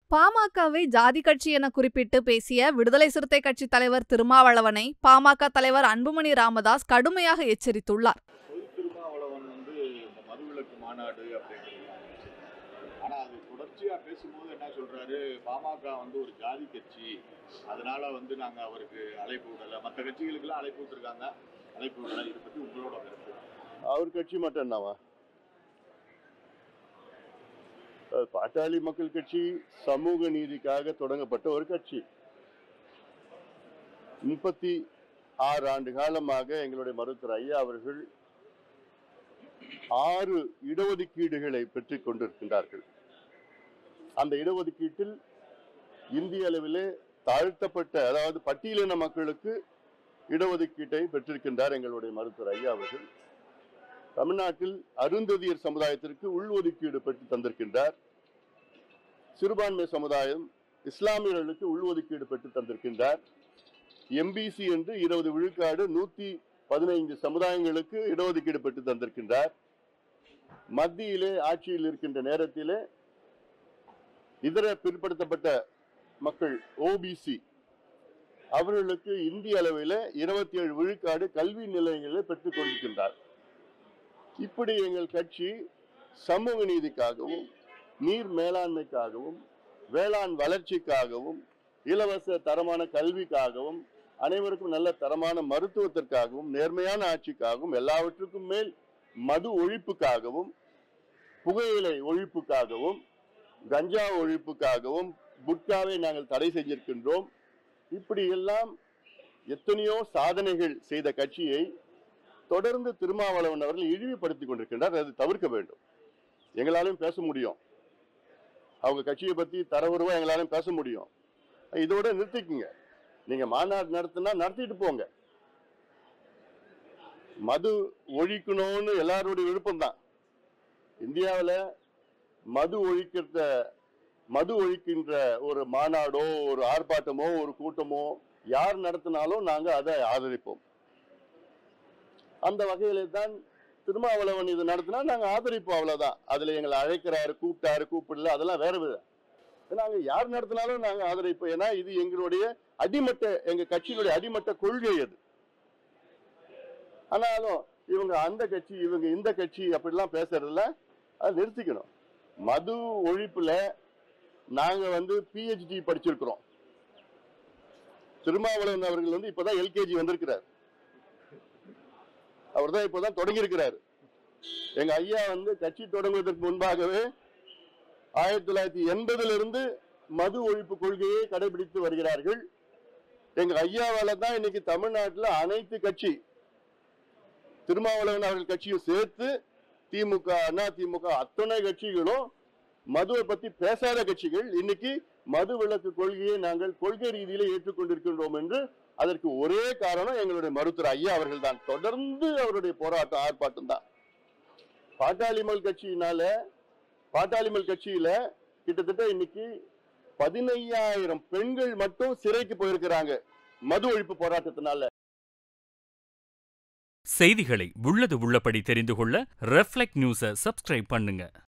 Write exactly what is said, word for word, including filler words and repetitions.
பாமகவை ஜாதி கட்சி என குறிப்பிட்டு பேசிய விடுதலை சிறுத்தை கட்சி தலைவர் திருமாவளவனை பாமக தலைவர் அன்புமணி ராமதாஸ் கடுமையாக எச்சரித்துள்ளார். திருமாவளவன் வந்து மதுவிலக்கு மாநாடு ஆனா அது தொடர்ச்சியா பேசும்போது என்ன சொல்றாரு, பாமக வந்து ஒரு ஜாதி கட்சி, அதனால வந்து நாங்க அவருக்கு அழைப்பு விடல, மற்ற கட்சிகளுக்கு எல்லாம் அழைப்பு விட்டுருக்காங்க, அழைப்பு விடல. இதை பத்தி உங்களோட கருத்து? அவர் கட்சி மட்டும் என்னவா, பாட்டாளி மக்கள் கட்சி சமூக நீதிக்காக தொடங்கப்பட்ட ஒரு கட்சி. முப்பத்தி ஆறு ஆண்டு காலமாக எங்களுடைய மருத்துவர் ஐயா அவர்கள் ஆறு இடஒதுக்கீடுகளை பெற்றுக் கொண்டிருக்கின்றார்கள். அந்த இடஒதுக்கீட்டில் இந்திய அளவிலே தாழ்த்தப்பட்ட, அதாவது பட்டியலின மக்களுக்கு இடஒதுக்கீட்டை பெற்றிருக்கின்றார் எங்களுடைய மருத்துவர் ஐயா அவர்கள். தமிழ்நாட்டில் அருந்ததியர் சமுதாயத்திற்கு உள்ஒதுக்கீடு பெற்று தந்திருக்கின்றார். சிறுபான்மை சமுதாயம், இஸ்லாமியர்களுக்கு உள்ஒதுக்கீடு பெற்று தந்திருக்கின்றார். எம்பிசி என்று இருபது விழுக்காடு நூத்தி பதினைந்து சமுதாயங்களுக்கு இடஒதுக்கீடு பெற்று தந்திருக்கின்றார். மத்தியிலே ஆட்சியில் இருக்கின்ற நேரத்திலே இதர பிற்படுத்தப்பட்ட மக்கள் ஓபிசி அவர்களுக்கு இந்திய அளவில் இருபத்தி ஏழு விழுக்காடு கல்வி நிலையங்களை பெற்றுக் கொண்டிருக்கின்றார். இப்படி எங்கள் கட்சி சமூக நீதிக்காகவும், நீர் மேலாண்மைக்காகவும், வேளாண் வளர்ச்சிக்காகவும், இலவச தரமான கல்விக்காகவும், அனைவருக்கும் நல்ல தரமான மருத்துவத்திற்காகவும், நேர்மையான ஆட்சிக்காகவும், எல்லாவற்றுக்கும் மேல் மது ஒழிப்புக்காகவும், புகையிலை ஒழிப்புக்காகவும், கஞ்சா ஒழிப்புக்காகவும், குட்காவை நாங்கள் தடை செஞ்சிருக்கின்றோம். இப்படி எல்லாம் எத்தனையோ சாதனைகள் செய்த கட்சியை தொடர்ந்து திருமாவளவன் அவர்கள் இழிவுபடுத்திக் கொண்டிருக்கின்றார். அது தவிர்க்க வேண்டும். எங்களாலும் பேச முடியும், அவங்க கட்சியை பத்தி தரவுருவா எங்களாலும் பேச முடியும். இதோட நிறுத்திக்குங்க. நீங்க மாநாடு நடத்தினா நடத்திட்டு போங்க. மது ஒழிக்கணும்னு எல்லாருடைய விருப்பம் தான். இந்தியாவில் மது ஒழிக்கிற மது ஒழிக்கின்ற ஒரு மாநாடோ, ஒரு ஆர்ப்பாட்டமோ, ஒரு கூட்டமோ யார் நடத்தினாலும் நாங்க அதை ஆதரிப்போம். அந்த வகையில தான் திருமாவளவன் இது நடத்தினா நாங்க ஆதரிப்போம், அவ்வளவுதான். அதுல எங்களை அழைக்கிறாரு, கூப்பிட்டாரு, கூப்பிடல, அதெல்லாம் வேற விதம். நாங்க யார் நடத்தினாலும் நாங்க ஆதரிப்போம். ஏன்னா இது எங்களுடைய அடிமட்ட, எங்க கட்சியினுடைய அடிமட்ட கொள்கை அது. ஆனாலும் இவங்க அந்த கட்சி, இவங்க இந்த கட்சி அப்படிலாம் பேசுறதுல அதை நிறுத்திக்கணும். மது ஒழிப்புல நாங்க வந்து பிஹெச்டி படிச்சிருக்கிறோம். திருமாவளவன் அவர்கள் வந்து இப்பதான் எல்கேஜி வந்திருக்கிறார். அவர் தான் இப்பதான் தொடங்கி இருக்கிறார். எங்க ஐயா வந்து கட்சி தொடங்குவதற்கு முன்பாகவே ஆயிரத்தி தொள்ளாயிரத்தி எண்பதுல இருந்து மது ஒழிப்பு கொள்கையை கடைபிடித்து வருகிறார்கள். எங்க ஐயாவால தான் இன்னைக்கு தமிழ்நாட்டில் அனைத்து கட்சி, திருமாவளவன் அவர்கள் கட்சியும் சேர்த்து திமுக, அண்ணா திமுக அத்தனை கட்சிகளும் மதுவை பத்தி பேசாத கட்சிகள் இன்னைக்கு மது விலக்கு கொள்கையை நாங்கள் கொள்கை ரீதியில ஏற்றுக்கொண்டிருக்கின்றோம் என்று, அதற்கு ஒரே காரணம் எங்களுடைய மருத்துவர் ஐயா அவர்கள் தான். தொடர்ந்து அவருடைய போராட்டம், ஆர்ப்பாட்டம் தான். பாட்டாளிமல் கட்சியினால, பாட்டாளிமல் கட்சியில கிட்டத்தட்ட இன்னைக்கு பதினையாயிரம் பெண்கள் மட்டும் சிறைக்கு போயிருக்கிறாங்க மது ஒழிப்பு போராட்டத்தினால. செய்திகளை உள்ளது உள்ளபடி தெரிந்து கொள்ள ரெஃப்ளெக்ட் நியூஸை சப்ஸ்கிரைப் பண்ணுங்க.